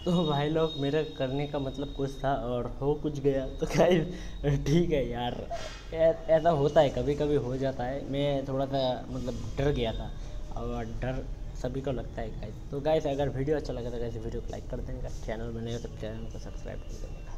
तो भाई लोग मेरा करने का मतलब कुछ था और हो कुछ गया। तो गाइस ठीक है यार, ऐसा होता है, कभी कभी हो जाता है। मैं थोड़ा सा मतलब डर गया था, और डर सभी को लगता है गाइस। तो गाइस अगर वीडियो अच्छा लगा तो गाइस वीडियो को लाइक कर देंगे, चैनल बने हो तो चैनल को सब्सक्राइब कर देंगे।